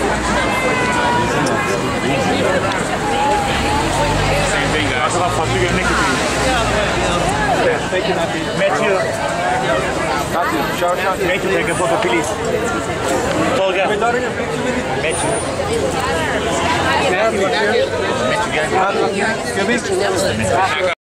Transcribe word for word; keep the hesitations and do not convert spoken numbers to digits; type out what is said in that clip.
Same thing, guys. Arkadan farklı gömlek getireyim. Matthew. Matthew, take a photo, please. Tolga. Matthew. Matthew, gel.